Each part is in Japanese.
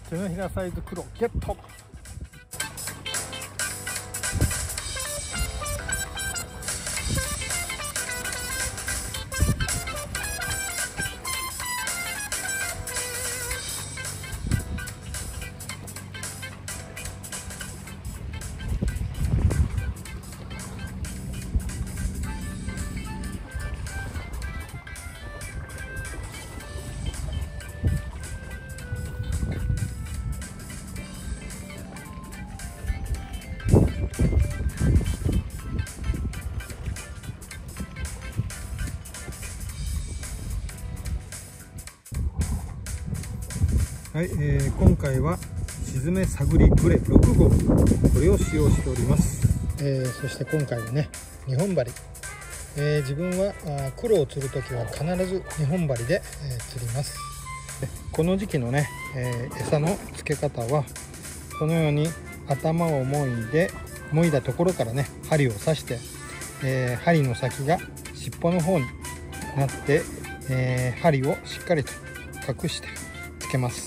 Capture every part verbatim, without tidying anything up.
手のひらサイズ黒ゲット。はい、えー、今回はスズメサグリグレろく号、これを使用しております。えー、そして今回はね、にほん針、えー、自分はあ黒を釣るときは必ずにほん針で、えー、釣ります。でこの時期のね、えー、餌の付け方はこのように頭をもいでもいだところからね針を刺して、えー、針の先が尻尾の方になって、えー、針をしっかりと隠してつけます。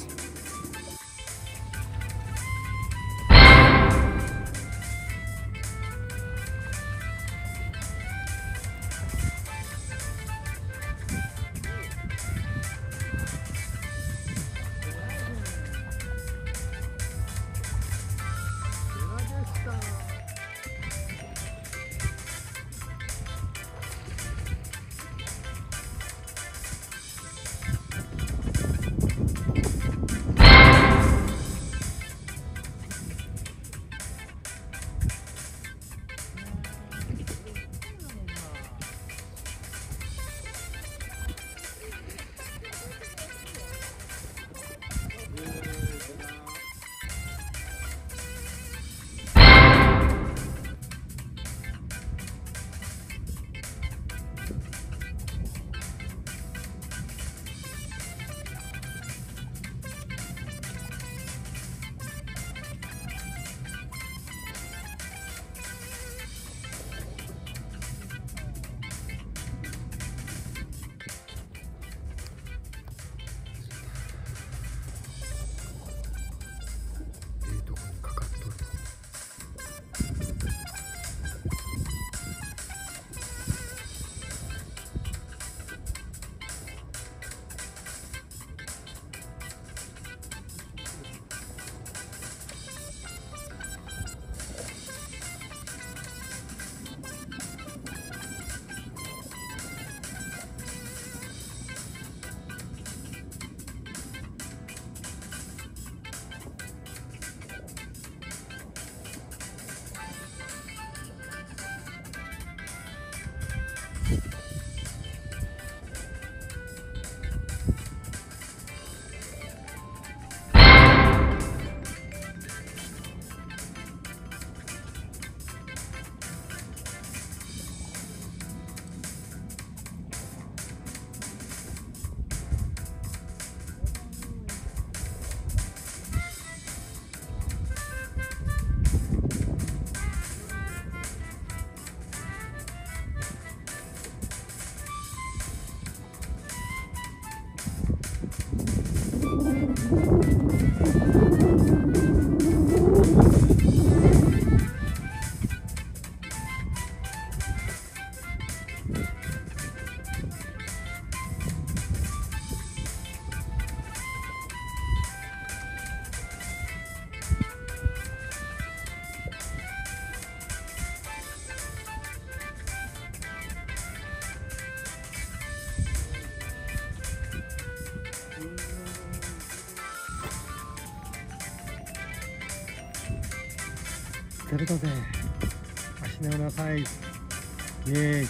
釣れたぜ。足の裏サイズ。イエーイ。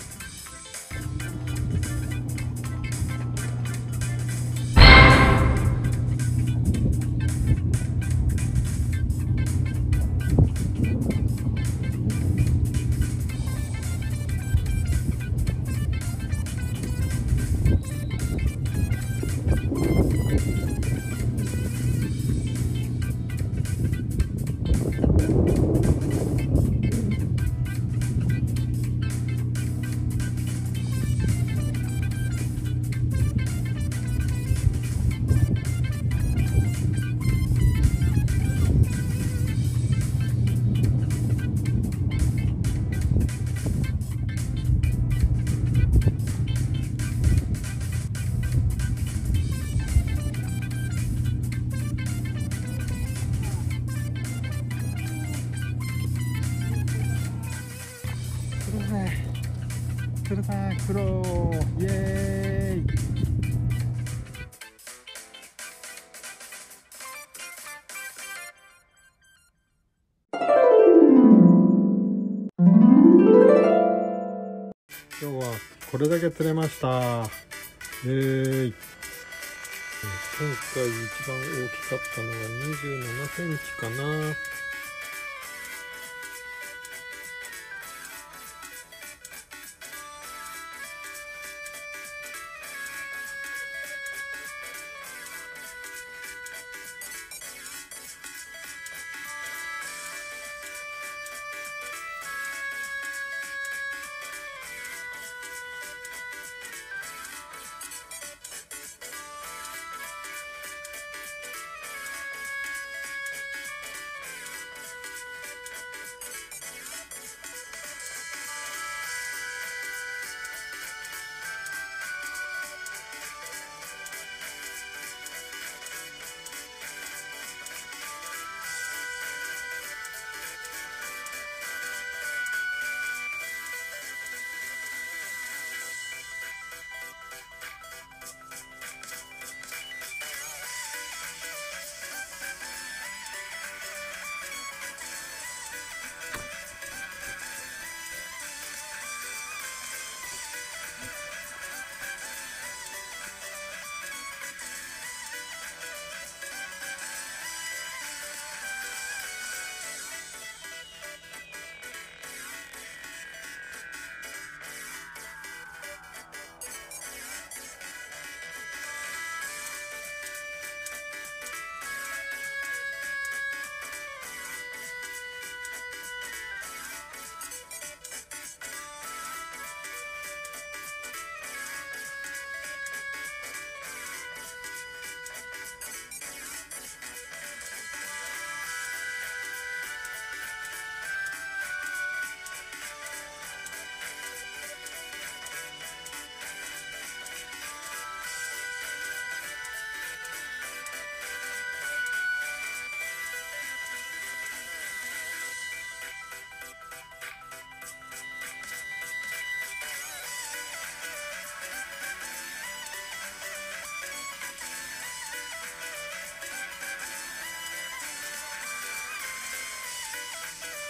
作ろう。イエーイ。今日はこれだけ釣れました。イエーイ。今回一番大きかったのがにじゅうななセンチかな。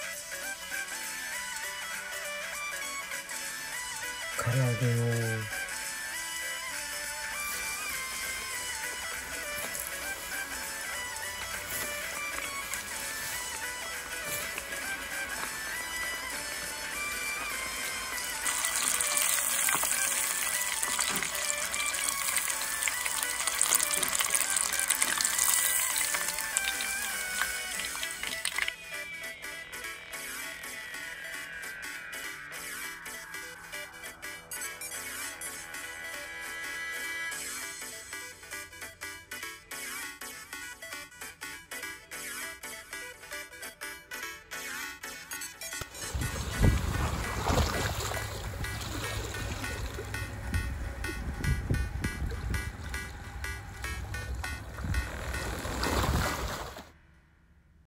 唐揚げを